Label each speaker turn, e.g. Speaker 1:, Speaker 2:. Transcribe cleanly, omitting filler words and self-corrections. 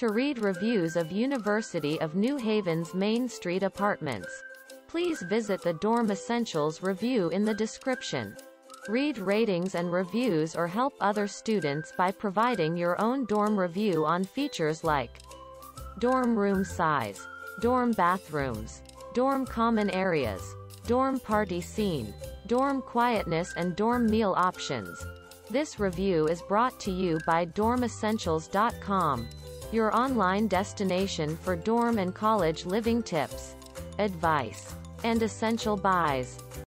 Speaker 1: To read reviews of University of New Haven's Main Street apartments, please visit the Dorm Essentials review in the description. Read ratings and reviews or help other students by providing your own dorm review on features like dorm room size, dorm bathrooms, dorm common areas, dorm party scene, dorm quietness and dorm meal options. This review is brought to you by dormessentials.com, your online destination for dorm and college living tips, advice, and essential buys.